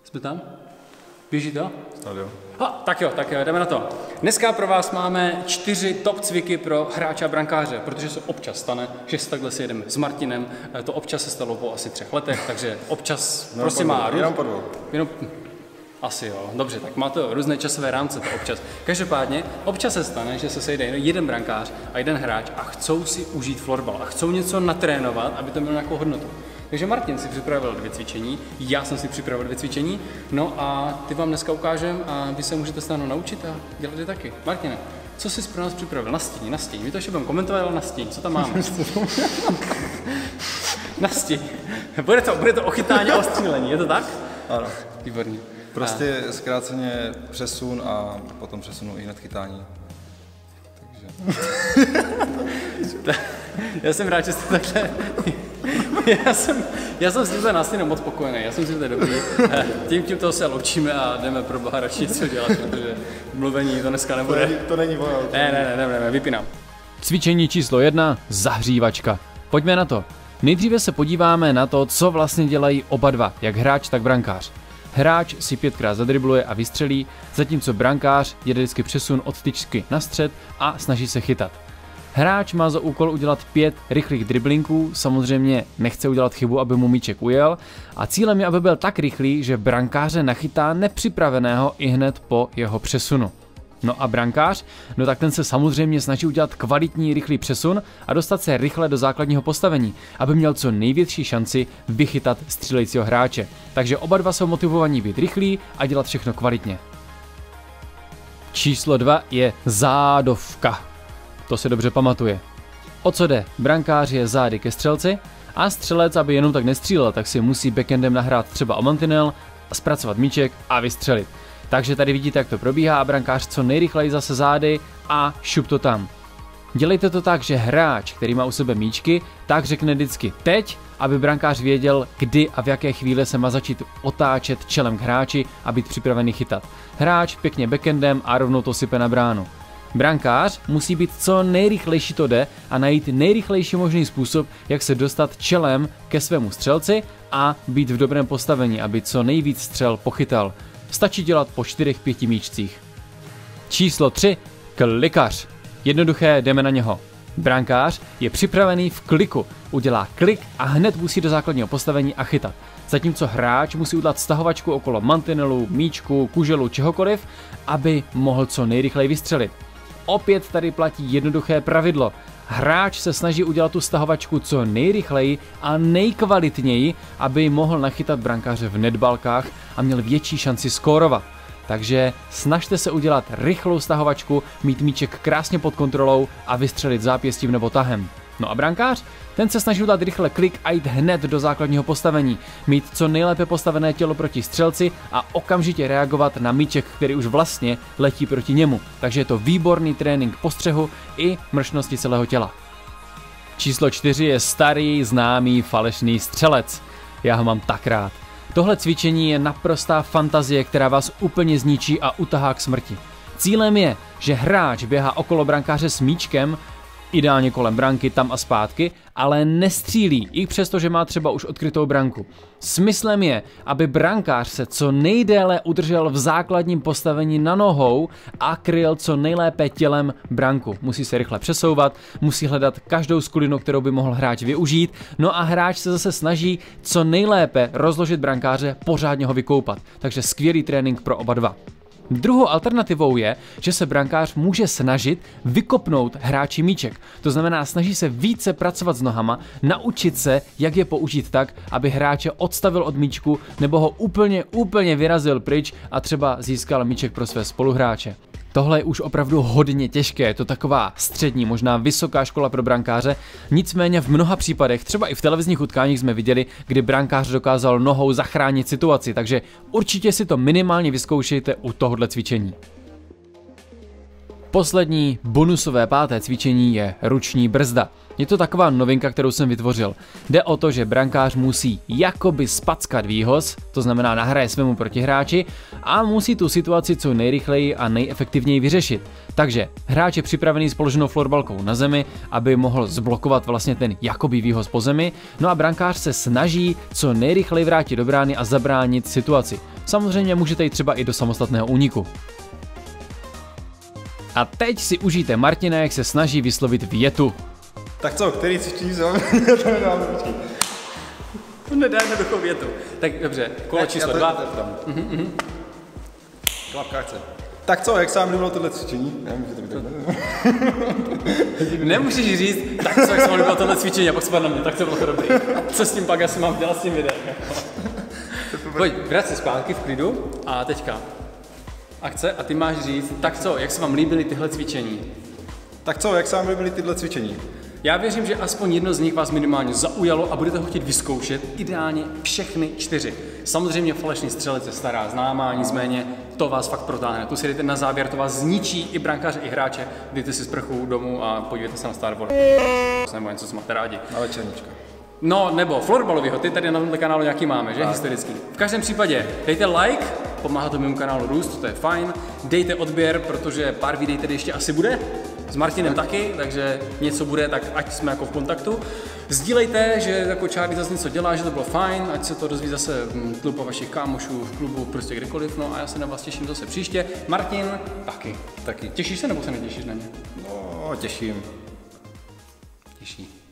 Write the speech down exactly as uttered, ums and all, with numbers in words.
Jsme tam? Běží to? Tady jo. Ha, tak jo, tak jo, jdeme na to. Dneska pro vás máme čtyři top cviky pro hráče a brankáře, protože se občas stane, že si takhle si jedeme s Martinem. To občas se stalo po asi třech letech, takže občas No, prostě podvod, má... Jenom podvod. Jenom... Asi jo, dobře, tak má to různé časové rámce to občas. Každopádně občas se stane, že se sejde jeden brankář a jeden hráč a chcou si užít florbal a chcou něco natrénovat, aby to mělo nějakou hodnotu. Takže Martin si připravil dvě cvičení, já jsem si připravil dvě cvičení, no a ty vám dneska ukážem a vy se můžete snadno naučit a dělat je taky. Martine, co jsi pro nás připravil? Nastíň, nastíň, my to ještě budeme komentovat, ale nastíň, co tam máme? Nastíň. Bude to, bude to ochytání a ostřílení, je to tak? Ano. Výborně. Prostě a... zkráceně přesun a potom přesunu i hned chytání. Takže... Já jsem rád, že jste takhle... Já jsem, já jsem s tímhle nástěnem moc spokojený, já jsem si to je dobrý. Tím tímto se loučíme a jdeme pro boha radši něco dělat, protože mluvení to dneska nebude. To není, to není moje. Ne, ne, ne, ne, ne, vypínám. Cvičení číslo jedna, zahřívačka. Pojďme na to. Nejdříve se podíváme na to, co vlastně dělají oba dva, jak hráč, tak brankář. Hráč si pětkrát zadribluje a vystřelí, zatímco brankář jede vždycky přesun od tyčky na střed a snaží se chytat. Hráč má za úkol udělat pět rychlých driblinků, samozřejmě nechce udělat chybu, aby mu míček ujel a cílem je, aby byl tak rychlý, že brankáře nachytá nepřipraveného i hned po jeho přesunu. No a brankář, no tak ten se samozřejmě snaží udělat kvalitní rychlý přesun a dostat se rychle do základního postavení, aby měl co největší šanci vychytat střílejícího hráče. Takže oba dva jsou motivovaní být rychlí a dělat všechno kvalitně. Číslo dva je zádovka. To se dobře pamatuje. O co jde? Brankář je zády ke střelci a střelec, aby jenom tak nestřílel, tak si musí backendem nahrát třeba o mantinel, zpracovat míček a vystřelit. Takže tady vidíte, jak to probíhá a brankář co nejrychleji zase zády a šup to tam. Dělejte to tak, že hráč, který má u sebe míčky, tak řekne vždycky teď, aby brankář věděl, kdy a v jaké chvíli se má začít otáčet čelem k hráči a být připravený chytat. Hráč pěkně backendem a rovnou to sype na bránu. Brankář musí být co nejrychlejší to jde a najít nejrychlejší možný způsob, jak se dostat čelem ke svému střelci a být v dobrém postavení, aby co nejvíc střel pochytal. Stačí dělat po čtyřech pěti míčcích. Číslo tři. Klikař. Jednoduché, jdeme na něho. Brankář je připravený v kliku. Udělá klik a hned musí do základního postavení a chytat. Zatímco hráč musí udělat stahovačku okolo mantinelu, míčku, kuželu, čehokoliv, aby mohl co nejrychleji vystřelit. Opět tady platí jednoduché pravidlo. Hráč se snaží udělat tu stahovačku co nejrychleji a nejkvalitněji, aby mohl nachytat brankáře v netbalkách a měl větší šanci skórovat. Takže snažte se udělat rychlou stahovačku, mít míček krásně pod kontrolou a vystřelit zápěstím nebo tahem. No a brankář? Ten se snaží udělat rychle klik a jít hned do základního postavení, mít co nejlépe postavené tělo proti střelci a okamžitě reagovat na míček, který už vlastně letí proti němu. Takže je to výborný trénink postřehu i mršnosti celého těla. Číslo čtyři je starý známý falešný střelec. Já ho mám tak rád. Tohle cvičení je naprostá fantazie, která vás úplně zničí a utahá k smrti. Cílem je, že hráč běhá okolo brankáře s míčkem, ideálně kolem branky, tam a zpátky, ale nestřílí, i přesto, že má třeba už odkrytou branku. Smyslem je, aby brankář se co nejdéle udržel v základním postavení na nohou a kryl co nejlépe tělem branku. Musí se rychle přesouvat, musí hledat každou skulinu, kterou by mohl hráč využít, no a hráč se zase snaží co nejlépe rozložit brankáře, pořádně ho vykoupat. Takže skvělý trénink pro oba dva. Druhou alternativou je, že se brankář může snažit vykopnout hráči míček. To znamená, snaží se více pracovat s nohama, naučit se, jak je použít tak, aby hráče odstavil od míčku nebo ho úplně, úplně vyrazil pryč a třeba získal míček pro své spoluhráče. Tohle je už opravdu hodně těžké, je to taková střední, možná vysoká škola pro brankáře, nicméně v mnoha případech, třeba i v televizních utkáních jsme viděli, kdy brankář dokázal nohou zachránit situaci, takže určitě si to minimálně vyzkoušejte u tohohle cvičení. Poslední bonusové páté cvičení je ruční brzda. Je to taková novinka, kterou jsem vytvořil. Jde o to, že brankář musí jakoby spackat výhoz, to znamená nahraje svému protihráči a musí tu situaci co nejrychleji a nejefektivněji vyřešit. Takže hráč je připravený s položenou florbalkou na zemi, aby mohl zblokovat vlastně ten jakoby výhoz po zemi, no a brankář se snaží co nejrychleji vrátit do brány a zabránit situaci. Samozřejmě můžete jít třeba i do samostatného úniku. A teď si užijte Martina, jak se snaží vyslovit větu. Tak co, který cvičení se vám to nedám počkej. To nedá jednoduchou větu. Tak dobře, kolo číslo dva. Mhm. Klapka akce. Tak co, jak se vám líbilo tohle cvičení? Nevím, že to by Nemůžeš říct, tak co, jak se vám líbilo tohle cvičení a pak spadl na mě, tak to bylo to dobrý. Co s tím pak asi mám dělat s tím videem? Pojď, vrát se zpátky v klidu a teďka akce a ty máš říct, tak co, jak se vám líbily tyhle cvičení? Tak co, jak se vám líbily tyhle cvičení? Já věřím, že aspoň jedno z nich vás minimálně zaujalo a budete ho chtít vyzkoušet, ideálně všechny čtyři. Samozřejmě falešný střelec je stará známá, nicméně to vás fakt protáhne. Tu si dejte na záběr, to vás zničí i brankáře, i hráče. Dejte si sprchu domů a podívejte se na Star Wars nebo něco, co máte rádi. Na večerníčka. No, nebo florbalovýho, ty tady na tomto kanálu nějaký máme, že? Historický. V každém případě dejte like, pomáhá to mému kanálu růst, to je fajn. Dejte odběr, protože pár videí tady ještě asi bude. S Martinem taky, takže něco bude, tak ať jsme jako v kontaktu. Sdílejte, že jako Charlie zase něco dělá, že to bylo fajn, ať se to dozví zase tlupa vašich kámošů v klubu, prostě kdekoliv, no a já se na vás těším zase příště. Martin taky. Taky. Těšíš se nebo se netěšíš na ně? No, těším. Těší.